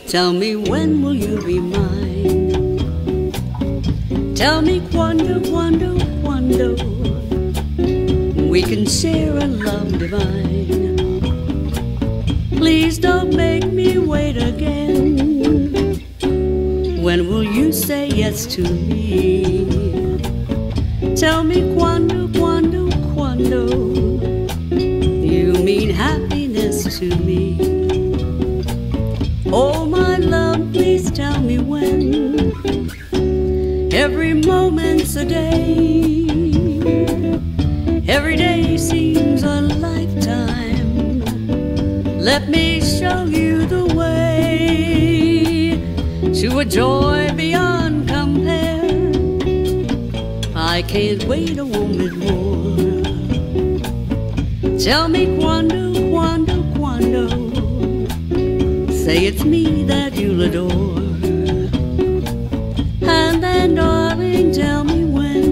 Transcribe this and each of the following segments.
Tell me, when will you be mine? Tell me, quando, quando, quando we can share a love divine. Please don't make me wait again. When will you say yes to me? Tell me, quando, quando, quando you mean happiness to me. Oh, my love, please tell me when. Every moment's a day. Every day seems a lifetime. Let me show you the way to a joy beyond compare. I can't wait a moment more. Tell me, quando, quando, quando say it's me that you'll adore. And then, darling, tell me when.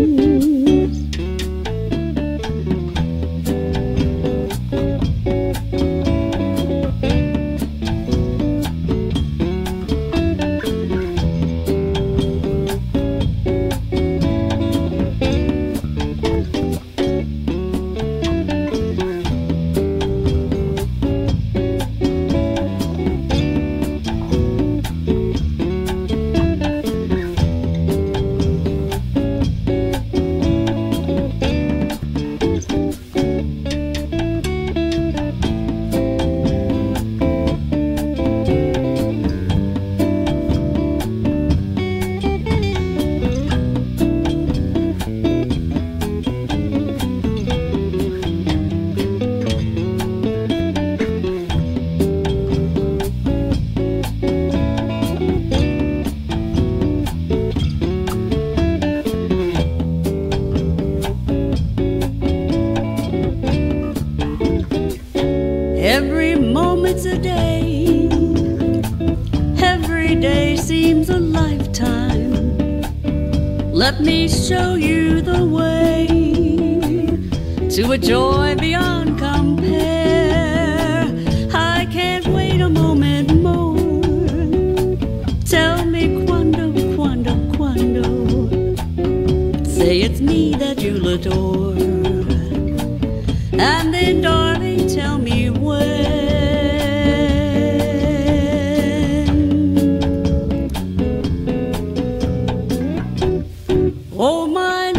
Every moment's a day. Every day seems a lifetime. Let me show you the way to a joy beyond compare. I can't wait a moment more. Tell me, quando, quando, quando say it's me that you'll adore. And then, darling, tell me when. Oh, my